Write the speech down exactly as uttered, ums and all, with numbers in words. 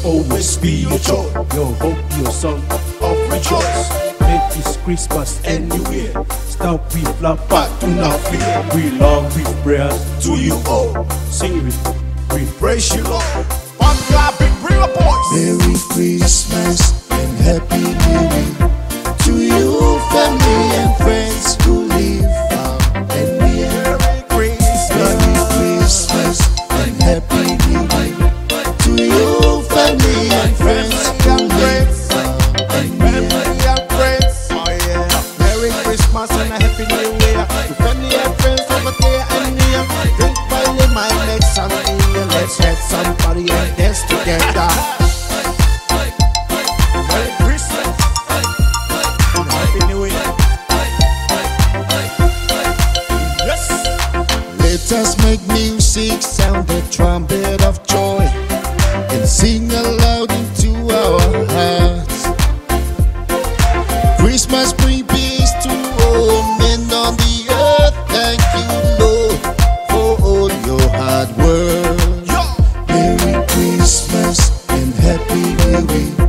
always be your joy. Yo, hope your song Of rejoice. make this Christmas Anywhere, stop we flap but do not fear. we love with prayers To you all, sing it we praise you, Lord. One clap, big bring a voice. Merry Christmas and Happy New Year to you, family and friends who live far and near. Merry Christmas. Merry Christmas and Happy New Year to you, family and friends who live far and near. Family and friends. Oh yeah. Merry Christmas and a Happy New Year to family and friends over there and near. Drink while my next and here. Let's have some party and dance together. Merry Christmas and Happy New Year. Yes. Let us make music sound the trumpet of joy and sing aloud into our hearts. Christmas bring peace to all men on the earth. Thank you, Lord, for all your hard work. Yo. Merry Christmas and Happy New Year